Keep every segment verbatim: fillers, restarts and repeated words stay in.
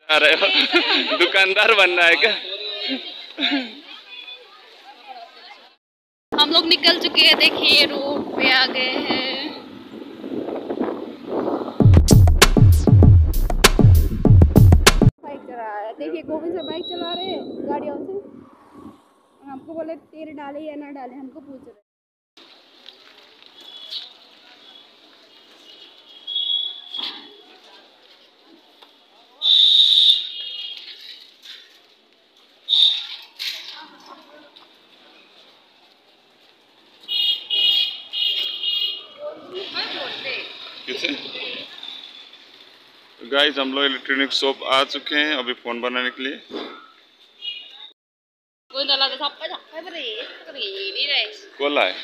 आ रहे हो दुकानदार बनना है क्या? हम लोग निकल चुके हैं, देखिए रोड पे आ गए हैं। बाइक चला रहा है, देखिए गोविंद से बाइक चला रहे हैं गाड़ियों से। हमको बोले तेल डाले या ना डाले, हमको पूछ रहे। गाइस हम लोग इलेक्ट्रॉनिक शॉप आ चुके हैं अभी फ़ोन बनाने के लिए। कोला है।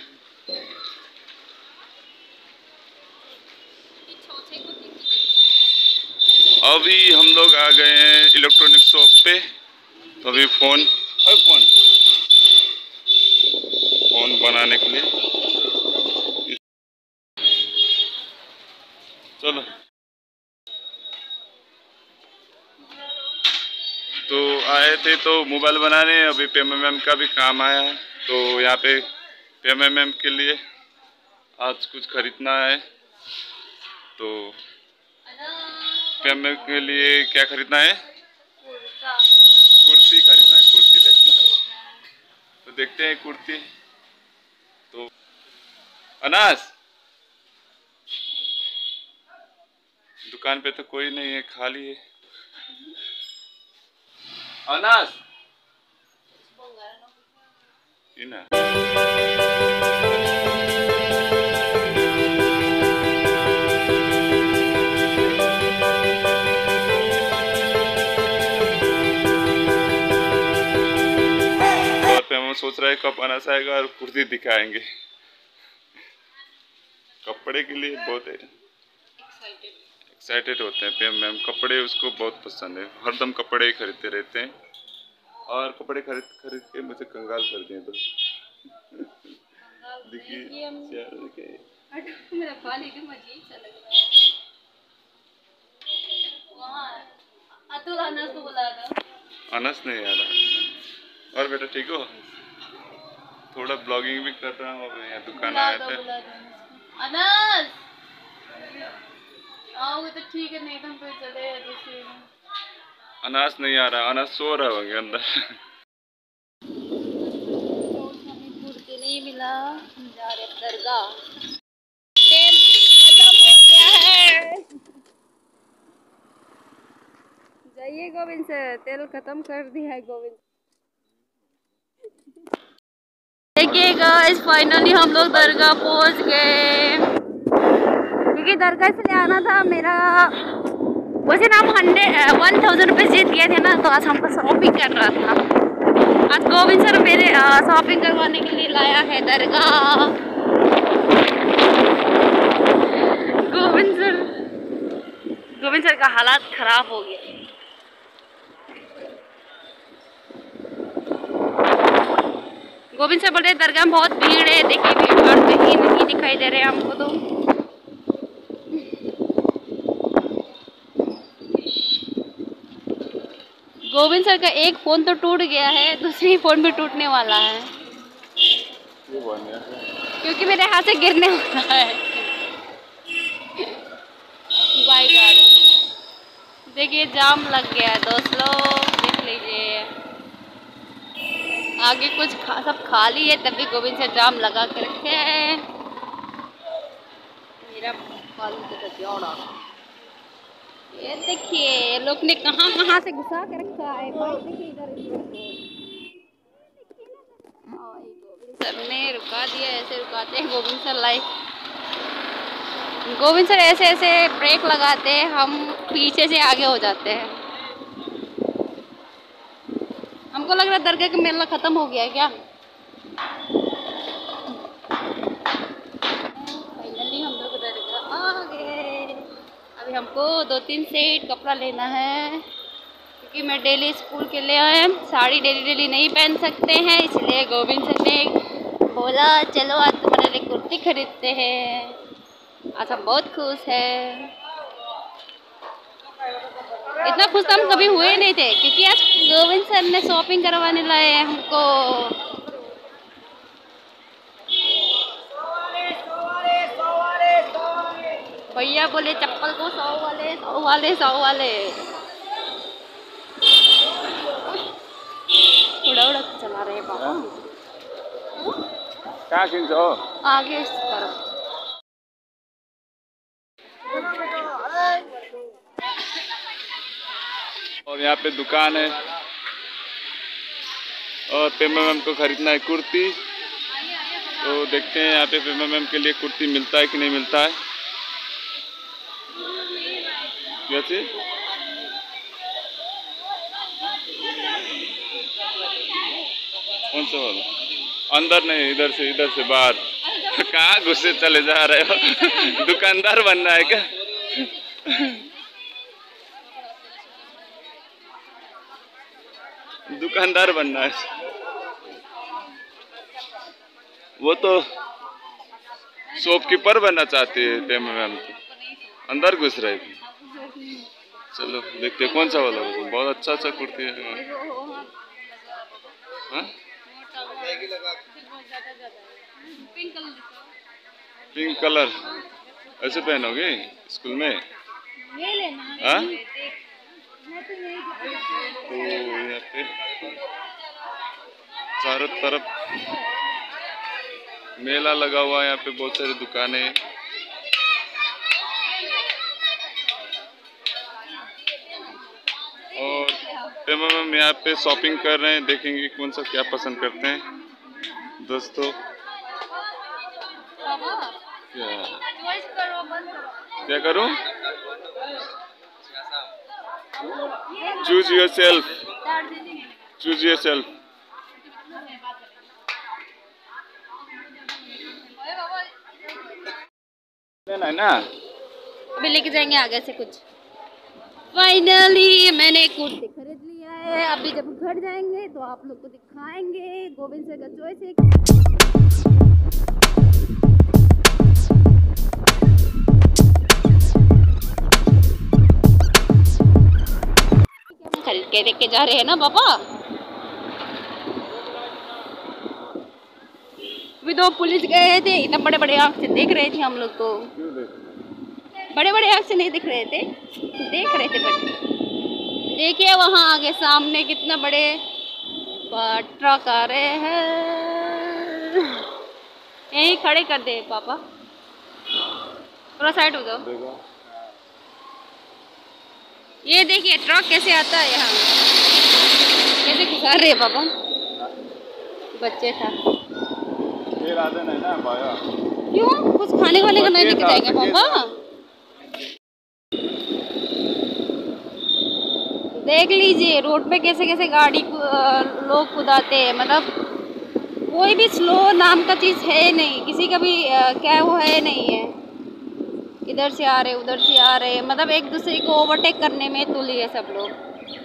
अभी हम लोग आ गए हैं इलेक्ट्रॉनिक शॉप पे, तो अभी फ़ोन फ़ोन फ़ोन बनाने के लिए चलो। तो आए थे तो मोबाइल बनाने, अभी पेमेंट का भी काम आया है, तो यहाँ पे पेमेंट के लिए आज कुछ खरीदना है। तो पेमेंट के लिए क्या खरीदना है? कुर्सी खरीदना है, कुर्सी देखना है। तो देखते हैं कुर्सी। तो अनास दुकान पे तो कोई नहीं है, खाली है। अनास इना सोच रहा है कब अनास आएगा और कुर्सी दिखाएंगे। कपड़े के लिए बहुत एक्साइटेड होते हैं पे मैम, कपड़े उसको बहुत पसंद है, हरदम कपड़े ही खरीदते रहते हैं और कपड़े खरीद खरीद के मुझे कंगाल कर दिए। तो देखिए मेरा बाल एकदम अजीब सा लग रहा है। वहाँ अतुल अनस को बुला दो। अनस नहीं आ रहा। और बेटा ठीक हो? थोड़ा ब्लॉगिंग भी कर रहा हूँ, अब यहाँ दुकान आया था। अनस आओगे तो ठीक है, नहीं तो हम फिर चले दूसरे। अनास नहीं आ रहा, अनास सो रहा होंगे अंदर। हमें कुर्ती नहीं मिला, हम जा रहे दरगाह। तेल खत्म हो गया है। जाइए गोविंद से, तेल खत्म कर दिया है गोविंद। देखिए गाइस फाइनली हम लोग दरगाह पहुंच गए, क्योंकि दरगाह से ले आना था मेरा। वैसे ना हम हंड्रेड वन थाउजेंड रुपीज़ जीत गए थे ना, तो आज हमको शॉपिंग कर रहा था। आज गोविंद सर मेरे शॉपिंग करवाने के लिए लाया है दरगाह। गोविंद सर गोविंद सर का हालात खराब हो गया। गोविंद सर बोल रहे दरगाह में बहुत भीड़ है, देखिए भीड़ भाड़ कहीं नहीं दिखाई दे रहे हमको। तो गोविंद सर का एक फोन तो टूट गया है, दूसरी फोन भी टूटने वाला है, क्योंकि मेरे हाथ से गिरने वाला है। बाइक आ रही, देखिए जाम लग गया है दोस्तों, देख लीजिए आगे कुछ खा, सब खाली है, तभी गोविंद सर जाम लगा के रखे हैं। मेरा जोड़ा ये देखिए लोग ने कहाँ कहाँ से घुसा के रखा है। बाइक देखिए इधर गोविंद सर ने रुका दिया, ऐसे रुकाते हैं Govind sir like. Govind sir ऐसे ऐसे ब्रेक लगाते हैं, हम पीछे से आगे हो जाते हैं। हमको लग रहा है दरगाह का मेला खत्म हो गया है क्या। फाइनली हम लोग दरगाह आ गए। अभी हमको दो तीन सेट कपड़ा लेना है, क्योंकि मैं डेली स्कूल के लिए आए साड़ी डेली डेली नहीं पहन सकते हैं, इसलिए गोविंद सर ने बोला चलो आज तुम्हारे लिए कुर्ती खरीदते हैं। आज हम बहुत खुश हैं। इतना खुश तो हम कभी हुए नहीं थे क्योंकि आज गोविंद सर ने शॉपिंग करवाने लाए हैं हमको। भैया बोले चप्पल को सौ वाले सौ वाले सौ वाले उड़ा उड़ा चला रहे हैं पापा। क्या खींचो आगे इस तरफ। और यहाँ पे दुकान है और पेमा मैम को खरीदना है कुर्ती, तो देखते हैं यहाँ पे पेमा मैम के लिए कुर्ती मिलता है कि नहीं मिलता है। कैसे कौन सा वाला? अंदर नहीं, इधर से इधर से बाहर। कहाँ घुसे चले जा रहे हो? दुकानदार बनना है क्या? दुकानदार बनना है। वो तो शॉपकीपर बनना चाहती है पेमा मैम, तो अंदर घुस रहे थे। चलो देखते हैं कौन सा वाला। बहुत अच्छा अच्छा कुर्ती है। हाँ? पिंक कलर ऐसे पहनोगे स्कूल में? हाँ? तो यहाँ पे चारों तरफ मेला लगा हुआ है, यहाँ पे बहुत सारी दुकानें। और पेमा मैम यहाँ पे शॉपिंग कर रहे हैं, देखेंगे कौन सा क्या पसंद करते हैं दोस्तों। क्या क्या करूं? Choose your self, choose your self. लेना है ना? अभी लेके जाएंगे आगे से कुछ। फाइनली मैंने कुर्ती खरीद लिया है। अभी जब घर जाएंगे तो आप लोग को दिखाएंगे। गोविंद सर का चॉइस है। खरीद के देख के जा रहे हैं ना पापा। अभी तो पुलिस गए थे, इतना बड़े बड़े आँख से देख रहे थे हम लोग को। बड़े बड़े आँख से नहीं दिख रहे थे, देख रहे थे बड़े। देखिए वहाँ आगे सामने कितना बड़े ट्रक आ रहे हैं। यहीं खड़े कर दे पापा, थोड़ा साइड हो जाओ। ये देखिए ट्रक कैसे आता है यहाँ, कैसे घुसा रहे हैं पापा। बच्चे था नहीं ना पाया। क्यों? कुछ खाने वाले का नहीं लेके जाएंगे पापा? देख लीजिए रोड पे कैसे कैसे गाड़ी लोग कुदाते हैं। मतलब कोई भी स्लो नाम का चीज़ है नहीं, किसी का भी क्या वो है नहीं है। इधर से आ रहे उधर से आ रहे, मतलब एक दूसरे को ओवरटेक करने में तुली है सब लोग।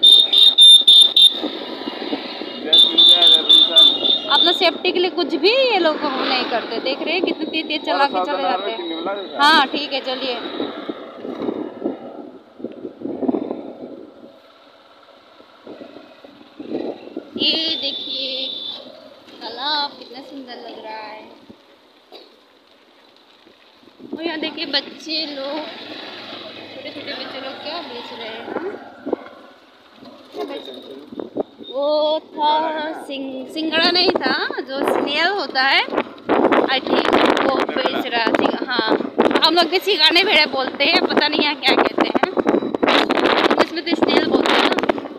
अपना सेफ्टी के लिए कुछ भी ये लोग नहीं करते। देख रहे हैं कितनी तेज तेज चला के चले जाते हैं। हाँ ठीक है चलिए। ये देखिए तालाब कितना सुंदर लग रहा है। और यहाँ देखिए बच्चे लोग, छोटे छोटे बच्चे लोग क्या बेच रहे हैं। वो था सिंग सिंगड़ा नहीं था, जो स्नेल होता है आई थिंक, वो बेच रहा था। हाँ हम लोग भी सिंगाड़े भेड़े बोलते हैं, पता नहीं यहाँ क्या कहते हैं। इसमें तो स्नेल बोलते हैं ना।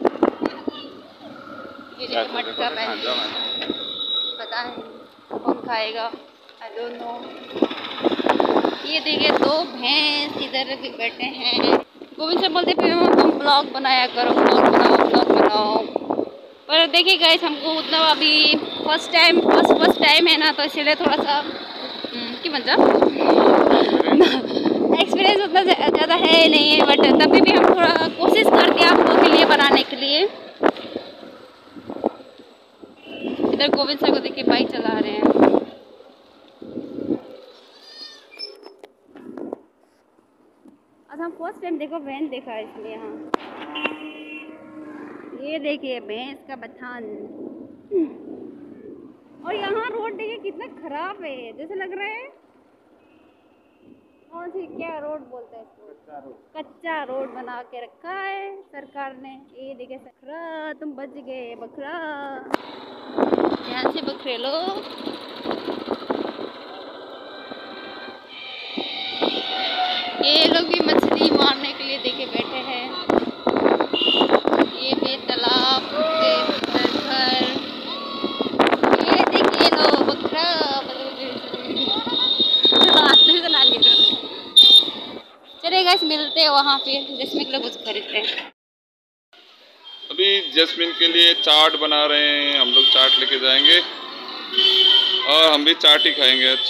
ये मटका पहन, पता है कौन खाएगा, आई डोंट नो। ये देखिए दो भैंस इधर भी बैठे हैं। गोविंद सर बोलते तुम ब्लॉग बनाया करो, ब्लॉग बनाओ ब्लॉग बनाओ। पर देखिए गाइस हमको उतना अभी first time first first time है ना, तो इसलिए थोड़ा सा क्यों बन जा एक्सपीरियंस उतना ज़्यादा है नहीं है। बट तभी भी हम थोड़ा कोशिश करते हैं आप लोगों के लिए बनाने के लिए। इधर गोविंद सर को देखिए बाइक चला रहे हैं। आज हम फर्स्ट टाइम देखो वैन देखा है इसलिए। हाँ ये देखिए भैंस का बथान। और यहाँ रोड देखिए कितना खराब है, जैसे लग रहा है कौन सी क्या रोड बोलते हैं इसको, कच्चा रोड। कच्चा रोड बना के रखा है सरकार ने। ये देखिए बकरा, तुम बच गए बकरा, ध्यान से बकरे लो। ये लोग भी मछली मारने के लिए देखे बैठे हैं। ये भी तालाब के घर, ये देखिए लो बकरा चले गाइस, मिलते हैं वहाँ पे जिसमें लोग कुछ खरीदते हैं। अभी जैस्मिन के लिए चाट बना रहे हैं, हम लोग चाट लेके जाएंगे और हम भी चाट ही खाएंगे आज।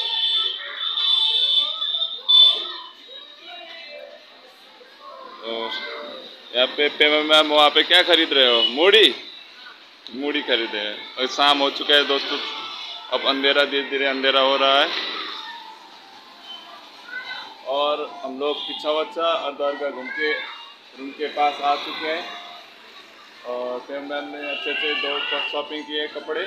तो यहाँ पे पे मैम वहाँ पे क्या खरीद रहे हो? मूढ़ी मूढ़ी खरीदे हैं। और शाम हो चुका है दोस्तों, अब अंधेरा धीरे धीरे अंधेरा हो रहा है और हम लोग किच्छा बच्चा और दरगाह घूम के रूम के पास आ चुके हैं। और फिर मैंने अच्छे अच्छे दो शॉपिंग किए कपड़े।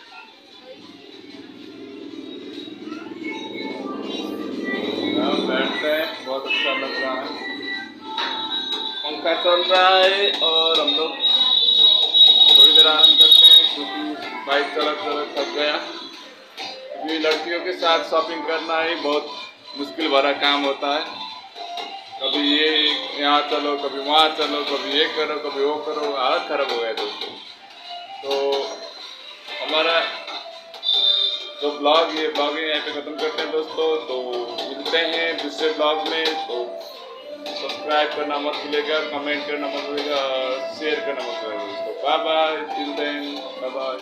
हम बैठते हैं, बहुत अच्छा लग रहा है, पंखा चल रहा है और हम लोग थोड़ी देर आराम करते हैं क्योंकि बाइक चला चला थक गया। क्योंकि लड़कियों के साथ शॉपिंग करना ही बहुत मुश्किल भरा काम होता है। कभी ये यहाँ चलो, कभी वहाँ चलो, कभी ये करो, कभी वो करो, हालत खराब हो गया दोस्तों। तो हमारा जो ब्लॉग ये ब्लॉगिंग यहाँ पे ख़त्म करते हैं दोस्तों। तो मिलते हैं दूसरे ब्लॉग में। तो सब्सक्राइब करना मत भूलिएगा, कमेंट करना मत भूलिएगा, शेयर करना मत भूलिएगा दोस्तों। Bye bye, till then, bye bye.